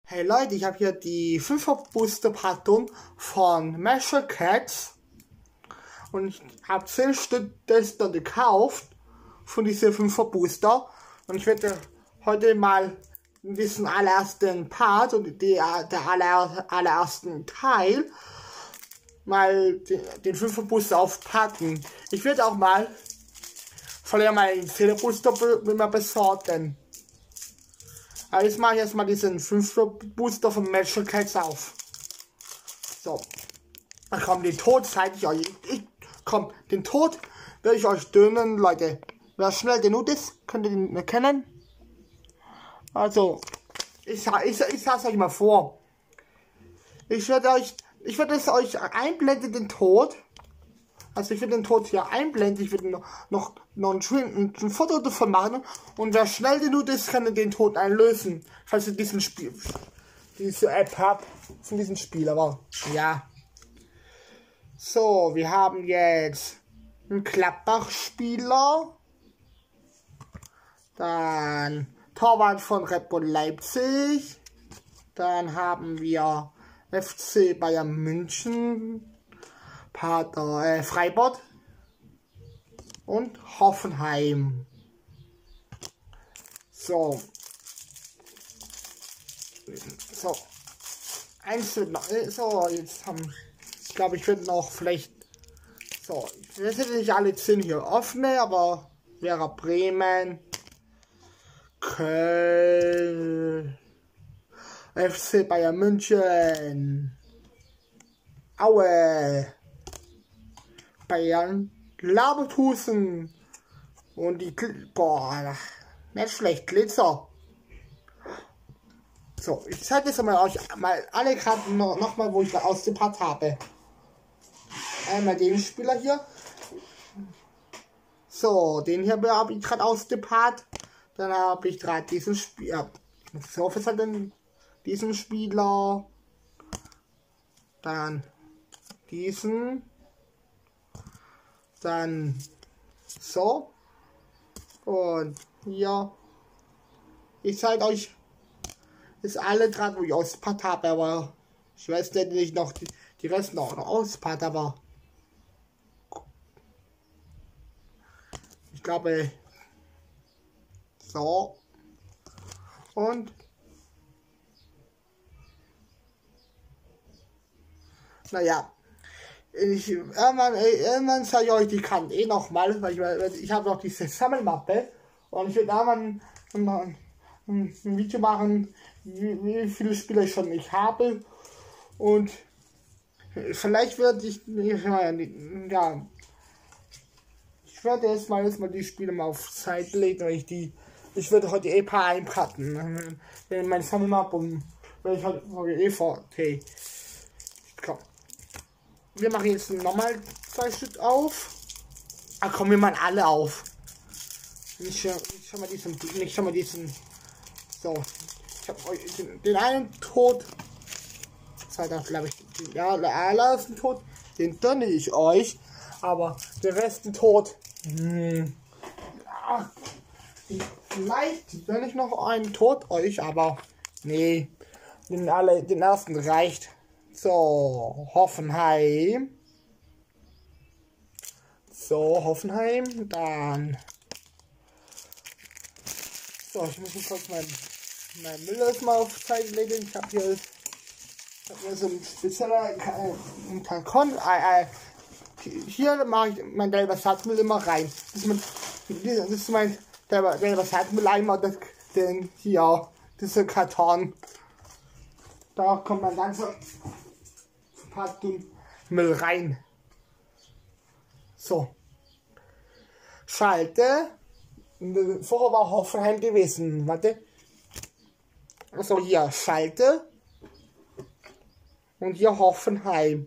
Hey Leute, ich habe hier die 5er Booster Packung von Magic Cats und ich habe 10 Stück Tester gekauft von diesen 5er Booster und ich werde heute mal diesen allerersten Part und der allerersten Teil mal den 5er Booster aufpacken. Ich werde auch mal vorher mal den 10er Booster besorgen. Aber jetzt mache ich erstmal diesen 5er Booster von Magic Cats auf. So. Dann kommt den Tod, zeige ich euch. Den Tod werde ich euch dönen, Leute. Wer schnell genug ist, könnt ihr den erkennen. Also, ich sag's euch mal vor. Ich werde es euch einblenden, den Tod. Also ich will den Tod hier einblenden, ich will noch ein Foto davon machen und wer schnell genug ist, kann den Tod einlösen. Falls ihr diese App habt von diesem Spiel, aber ja. So, wir haben jetzt einen Gladbach-Spieler. Dann Torwart von Red Bull Leipzig. Dann haben wir FC Bayern München. Freiburg und Hoffenheim. So. Eins wird noch. So, jetzt haben. Ich glaube, ich würde noch vielleicht. So, jetzt sind nicht alle 10 hier offene, aber wäre Bremen, Köln, FC Bayern München, Aue, Bayern, Leverkusen und die, boah, nicht schlecht, Glitzer. So, ich zeige jetzt euch mal alle Karten noch mal, wo ich aus dem Part habe. Einmal den Spieler hier. So, den hier habe ich gerade aus dem Part. Dann habe ich gerade diesen Spieler. So, was hat denn diesen Spieler? Dann diesen. Dann so. Und hier. Ich zeige euch ist alle dran, wo ich auspackt habe, aber ich weiß nicht noch die Rest noch auspackt, aber ich glaube so. Und naja. Irgendwann zeige ich euch die Karte nochmal, weil ich habe noch diese Sammelmappe und ich werde irgendwann ein Video machen, wie viele Spieler ich schon nicht habe und vielleicht werde ich, ja, ich werde erstmal die Spiele mal auf Zeit legen, weil ich werde heute ein paar einpacken in meine Sammelmappe und werde ich heute okay. Komm. Wir machen jetzt nochmal 2 Stück auf. Ah komm, wir machen alle auf. Nicht schon mal diesen. So. Ich habe euch den einen Tod. Das war das, glaube ich. Ja, der allererste Tod. Den gönne ich euch. Aber der Rest Tod. Ja, vielleicht gönne ich noch einen Tod euch, aber nee. Den ersten reicht. So, Hoffenheim. Dann. So, ich muss kurz mein Müll erstmal auf Zeit legen. Ich habe hier so ein spezieller Karton. Hier mache ich mein gelbes Satzmüll immer rein. Das ist mein gelber Satzmülleimer, den hier, dieser Karton. Da kommt mein ganzer Packung Müll rein. So. Schalte. Vorher war Hoffenheim gewesen. Warte. Also hier Schalte. Und hier Hoffenheim.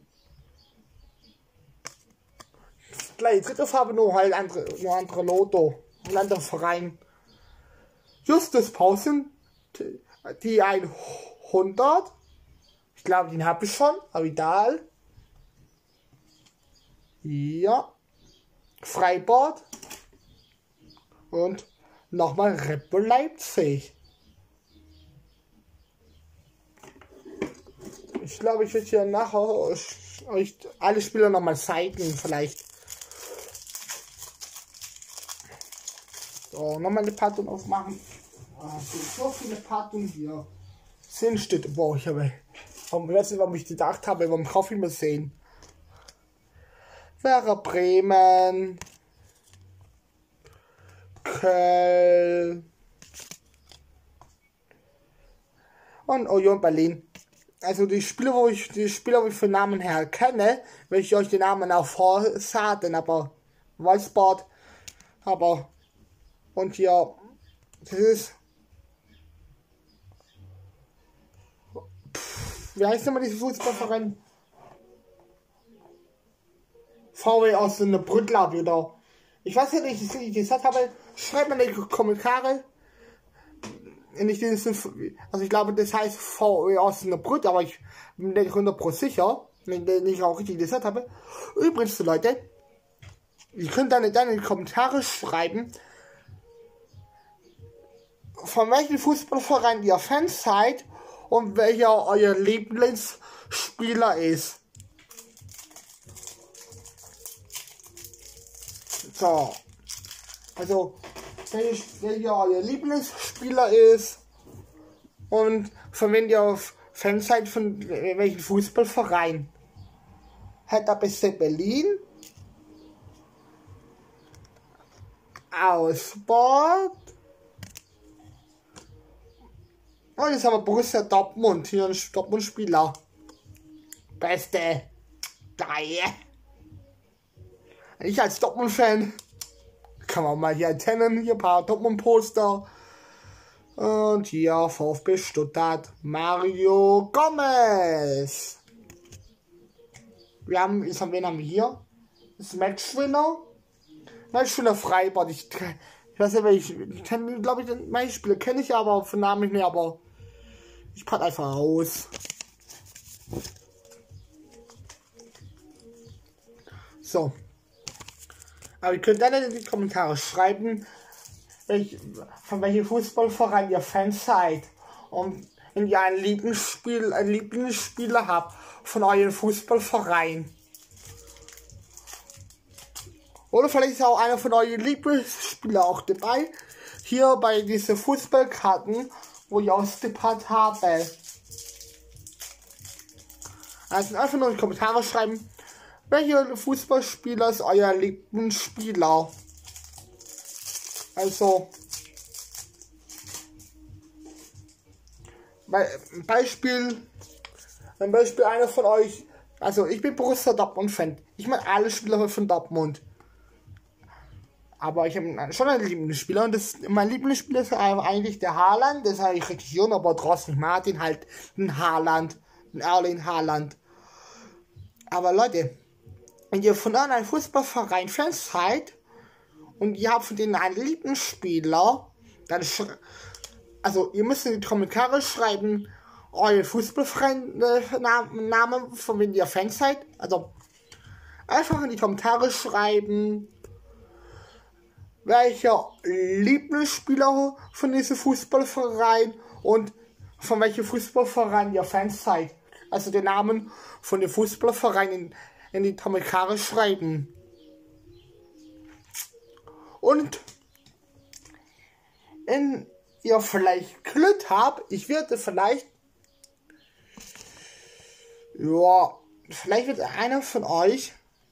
Gleich dritte Farbe, nur andere Loto. Ein anderer Verein. Justus Pausen. Die 100. Ich glaube, den habe ich schon, aber egal. Ja. Freiburg. Und nochmal Red Bull Leipzig. Ich glaube, ich werde hier nachher euch alle Spieler nochmal zeigen, vielleicht. So, nochmal eine Packung aufmachen. So viele Packungen hier. 10 Stück. Boah, ich habe. Ich weiß nicht, warum ich gedacht habe, warum kaufe ich mir 10? Werder Bremen. Köln. Und Union Berlin. Also die Spieler, wo ich von Namen her kenne, will ich euch die Namen auch vorsagen, aber Wolfsburg, aber und hier, das ist, wie heißt nochmal diese Fußballverein? VW aus einer Brüttler wieder. Ich weiß nicht, wie ich gesagt habe, schreibt mir in die Kommentare. Nicht also ich glaube, das heißt VW aus einer Brütte, aber ich bin nicht 100% sicher, wenn ich auch richtig gesagt habe. Übrigens, Leute, ihr könnt dann in die Kommentare schreiben, von welchem Fußballverein ihr Fans seid und welcher euer Lieblingsspieler ist. So, also welcher euer Lieblingsspieler ist und von wem ihr Fans seid, von welchem Fußballverein. Hertha BSC Berlin, Augsburg und jetzt haben wir Borussia Dortmund, hier ein Dortmund-Spieler. Beste. Geil. Ich als Dortmund-Fan kann man mal hier erkennen, hier ein paar Dortmund-Poster. Und hier VfB Stuttgart, Mario Gomez. Wen haben wir hier? Das Matchwinner. Matchwinner Freiburg. Ich weiß nicht, ich kenne, glaube ich, meine Spiele kenne ich aber von Namen nicht mehr, aber ich packe einfach raus. So. Aber ihr könnt dann in die Kommentare schreiben, von welchem Fußballverein ihr Fans seid. Und wenn ihr einen Lieblingsspieler habt von eurem Fußballverein. Oder vielleicht ist auch einer von euren Lieblingsspieler auch dabei. Hier bei diesen Fußballkarten, wo ich ausgepackt habe. Also einfach nur in die Kommentare schreiben, welcher Fußballspieler ist euer Lieblingsspieler? Also, Beispiel einer von euch, also ich bin Borussia Dortmund Fan. Ich meine alle Spieler von Dortmund. Aber ich habe schon einen Lieblingsspieler und mein Lieblingsspieler ist eigentlich der Haaland. Das ist eigentlich richtig jung, aber trotzdem Martin halt den Haaland, den Erling Haaland. Aber Leute, wenn ihr von einem Fußballverein Fans seid und ihr habt von denen einen Lieblingsspieler, dann also ihr müsst in die Kommentare schreiben, euren Fußballverein Namen, von wem ihr Fans seid. Also einfach in die Kommentare schreiben, welcher Lieblingsspieler von diesem Fußballverein und von welchem Fußballverein ihr Fans seid. Also den Namen von dem Fußballverein in die Kommentare schreiben. Und wenn ihr vielleicht Glück habt, ich werde vielleicht wird einer von euch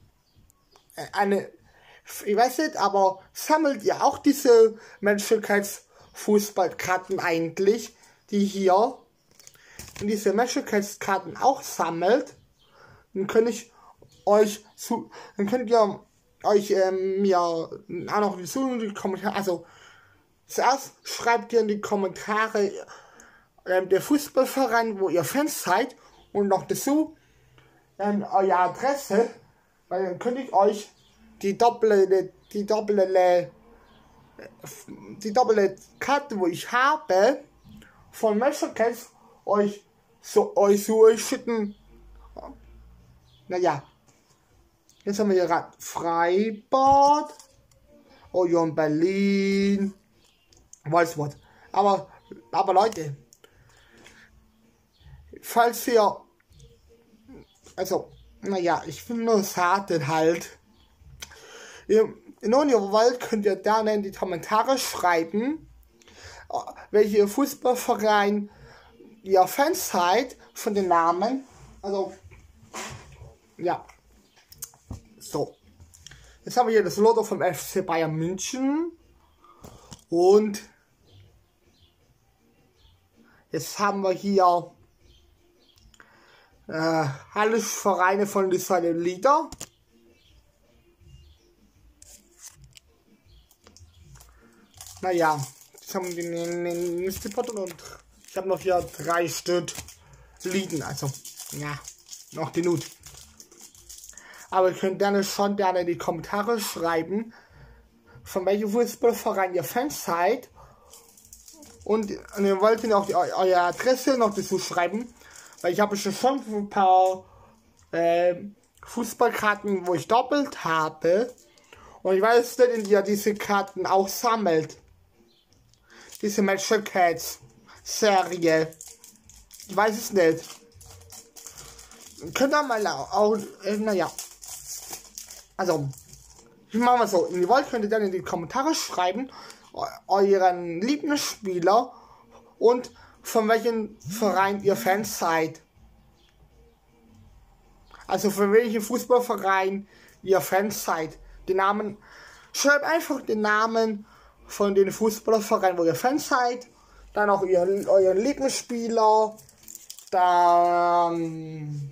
ich weiß nicht, aber sammelt ihr auch diese Menschlichkeitsfußballkarten eigentlich, die hier in diese Menschlichkeitskarten auch sammelt, dann könnt ihr euch mir auch noch in die Kommentare, also zuerst schreibt ihr in die Kommentare der Fußballverein, wo ihr Fans seid und noch dazu eure Adresse, weil dann könnte ich euch die doppelte Karte, wo ich habe, von Menschlichkeits euch schicken. Naja. Jetzt haben wir hier gerade Freiburg, Union Berlin, Wolfsburg. Aber Leute, falls ihr Also, naja, ich finde nur schade halt. Wenn ihr wollt, könnt ihr gerne in die Kommentare schreiben, welche Fußballverein ihr Fans seid von den Namen. Also, ja. So. Jetzt haben wir hier das Logo vom FC Bayern München. Und jetzt haben wir hier alle Vereine von dieser Liga. Naja, jetzt haben wir den nächsten Pot und ich habe noch hier 3 Stück liegen. Also, ja, noch genug. Aber ihr könnt gerne in die Kommentare schreiben, von welchem Fußballverein ihr Fans seid. Und ihr wollt auch eure Adresse noch dazu schreiben. Weil ich habe schon ein paar Fußballkarten, wo ich doppelt habe. Und ich weiß nicht, ob ihr diese Karten auch sammelt. Diese Matcher Cats Serie. Ich weiß es nicht. Könnt ihr mal auch, naja. Also, ich mache mal so. Wenn ihr wollt, könnt ihr dann in die Kommentare schreiben, euren Lieblingsspieler und von welchem Verein ihr Fans seid. Also von welchem Fußballverein ihr Fans seid. Den Namen, schreibt einfach den Namen von den Fußballverein, wo ihr Fans seid. Dann auch euren Lieblingsspieler. Dann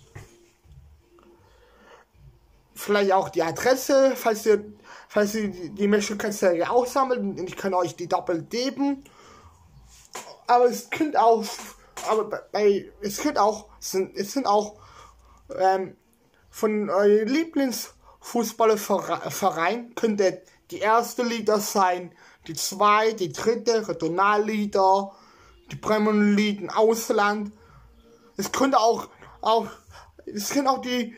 vielleicht auch die Adresse, falls ihr die Matcher-Serie auch sammelt, und ich kann euch die doppelt geben. Aber es könnte auch, es sind auch von eurem Lieblingsfußballverein könnte die erste Liga sein, die zweite, die dritte, Regionalliga, die Premier League im Ausland. Es könnte auch die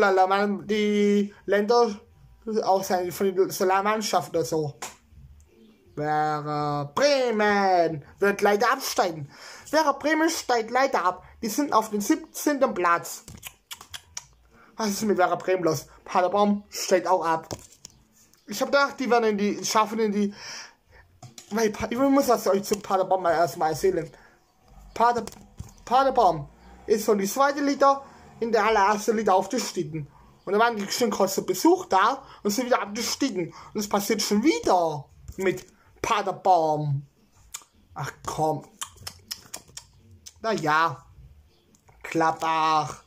Länder auch sein, von den Solarmannschaften oder so. Werder Bremen wird leider absteigen. Werder Bremen steigt leider ab. Die sind auf dem 17. Platz. Was ist mit Werder Bremen los? Paderborn steigt auch ab. Ich habe gedacht, die werden schaffen in die. Ich muss das euch zum Paderborn mal erstmal erzählen. Paderborn ist von die zweite Liga in der allerersten Liga aufgestiegen. Und da waren die schon kurz zu Besuch da und sind wieder abgestiegen. Und es passiert schon wieder mit Paderborn. Ach komm. Naja. Gladbach.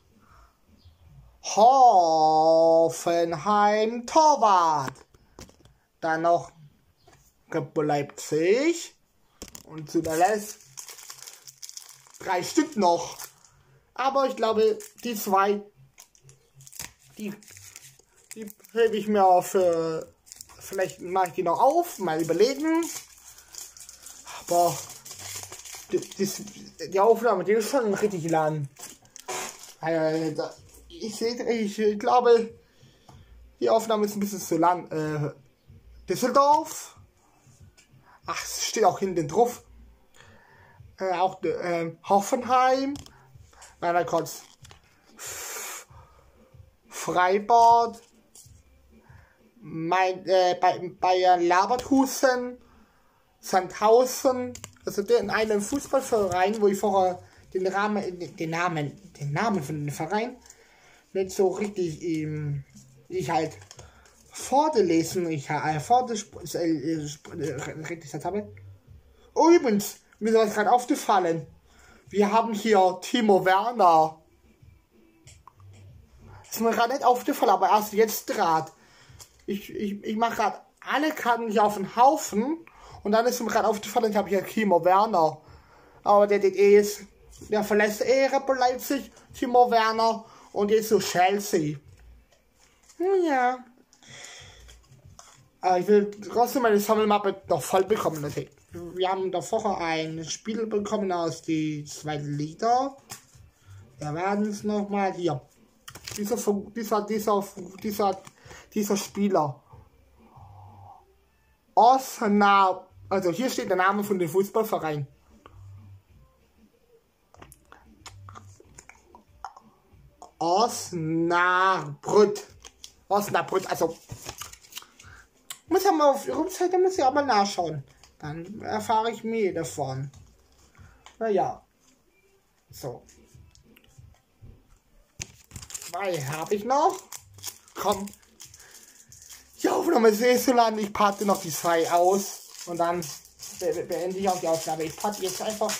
Hoffenheim Torwart. Dann noch Red Bull Leipzig. Und zu der Rest 3 Stück noch. Aber ich glaube, die 2, die hebe ich mir auf. Vielleicht mache ich die noch auf, mal überlegen. Aber die Aufnahme, die ist schon richtig lang. Ich glaube, die Aufnahme ist ein bisschen zu lang. Düsseldorf. Ach, es steht auch hinten drauf. Auch Hoffenheim. Mal kurz. Freiburg. Bayer Leverkusen. Sandhausen. Also in einem Fußballverein, wo ich vorher den Namen von dem Verein nicht so richtig ich halt vorgelesen, richtig habe. Oh, übrigens, mir ist was gerade aufgefallen. Wir haben hier Timo Werner. Ist mir gerade nicht aufgefallen, aber erst jetzt gerade. Ich mache gerade alle Karten hier auf den Haufen und dann ist mir gerade aufgefallen, ich habe hier Timo Werner. Aber der verlässt Red Bull Leipzig, Timo Werner, und jetzt so Chelsea. Ja. Ich will trotzdem meine Sammelmappe noch voll bekommen. Okay. Wir haben da vorher ein Spiel bekommen aus die zweite Liga. Wir werden es nochmal hier. Dieser Spieler. Also hier steht der Name von dem Fußballverein. Osnabrück. Osnabrück, also muss ja mal auf ihrer Webseite, muss ich auch mal nachschauen. Dann erfahre ich mehr davon. Naja. So. 2 habe ich noch. Komm. Die Aufnahme ist so lang. Ich packe noch die 2 aus. Und dann beende ich auch die Aufnahme. Ich packe jetzt einfach.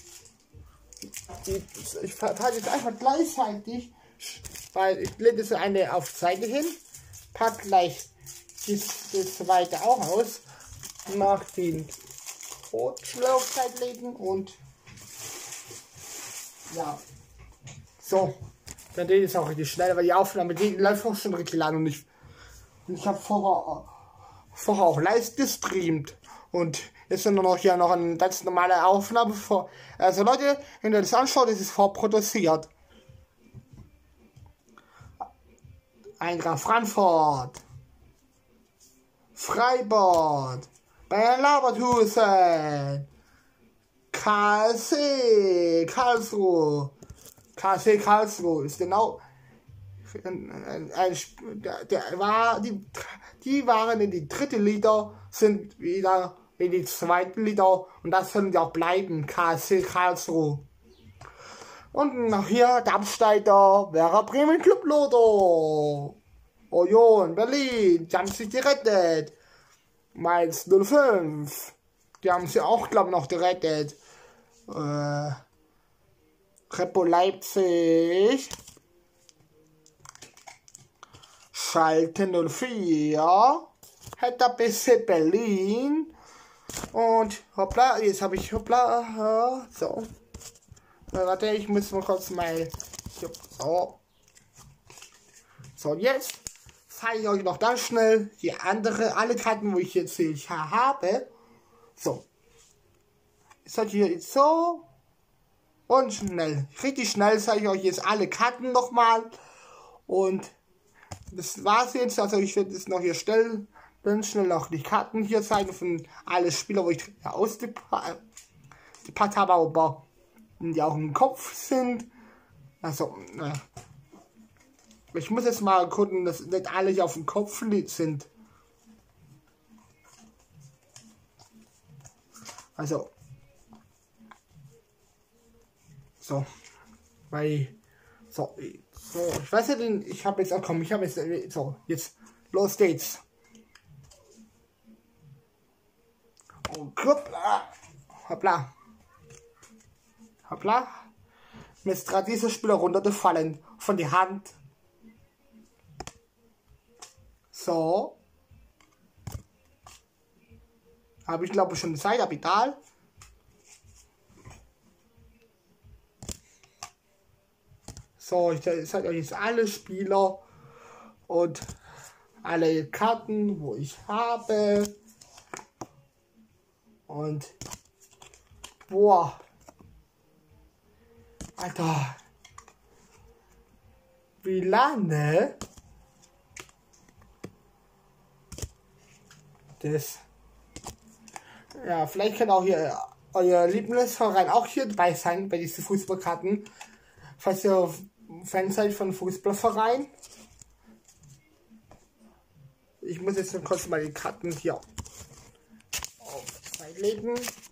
Ich packe jetzt einfach gleichzeitig. Weil ich blende so eine auf die Seite hin. Packe gleich das zweite auch aus. Nach den Rotschlaufzeit legen und ja. So. Dann geht es auch richtig schnell, weil die Aufnahme die läuft auch schon richtig lang und ich habe vorher auch live gestreamt und jetzt sind nur noch hier noch eine ganz normale Aufnahme vor. Also Leute, wenn ihr das anschaut, ist es vorproduziert. Eintracht Frankfurt, Freiburg, Bayer Leverkusen, KSC Karlsruhe. KSC Karlsruhe ist genau die waren in die dritte Liga, sind wieder in die zweite Liga und das sollen die auch bleiben, KSC Karlsruhe. Und noch hier der Absteiger Werder Bremen Club Lotto. Union Berlin, die haben sich gerettet. Mainz 05, die haben sie auch, glaube ich, noch gerettet. Repo Leipzig, Schalke 04, Hertha BSC Berlin und hoppla, jetzt habe ich hoppla, so. Warte, ich muss mal kurz mal, so. So, jetzt zeige ich euch noch ganz schnell die alle Karten, wo ich jetzt hier habe. So. Ich sage hier jetzt so. Und schnell. Richtig schnell zeige ich euch jetzt alle Karten nochmal. Und das war's jetzt. Also ich werde jetzt noch hier stellen. Dann schnell noch die Karten hier zeigen von alle Spieler, wo ich ausgepackt habe, aber die auch im Kopf sind. Also, ich muss jetzt mal gucken, dass nicht alle hier auf dem Kopf sind. Also. So. Weil. So, ich weiß ja, ich habe jetzt auch kommen. Ich habe jetzt. So, jetzt. Los geht's. Und hoppla. Hoppla. Hoppla. Mir ist gerade dieser Spieler runtergefallen. Von der Hand. So. Habe ich glaube schon Zeit, Kapital. So, ich zeige euch jetzt alle Spieler und alle Karten, wo ich habe. Und boah. Alter. Wie lange? Das. Ja, vielleicht kann auch hier euer Lieblingsverein auch hier dabei sein bei diesen Fußballkarten. Falls ihr Fan seid von Fußballverein. Ich muss jetzt kurz mal die Karten hier auf legen.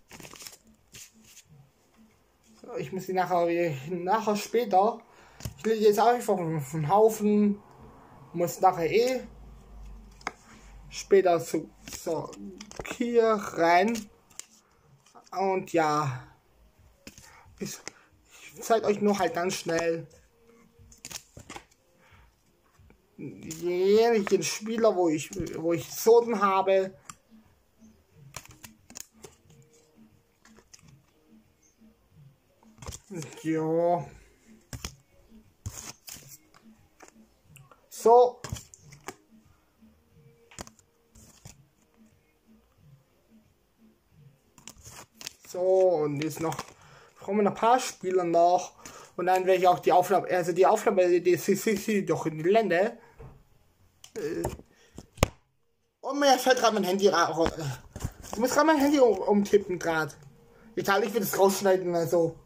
So, ich muss die nachher später. Ich lege jetzt einfach einen Haufen. Muss nachher später so hier rein. Und ja. Ich zeige euch nur halt ganz schnell jeden Spieler, wo ich Sorten habe. Ja. So. So, und jetzt noch brauchen wir noch ein paar Spieler noch. Und dann werde ich auch die Aufnahme, also die Aufnahme, die ist doch in die Lände. Und mir fällt gerade mein Handy raus. Ich muss gerade mein Handy umtippen gerade. Ich will das rausschneiden, also.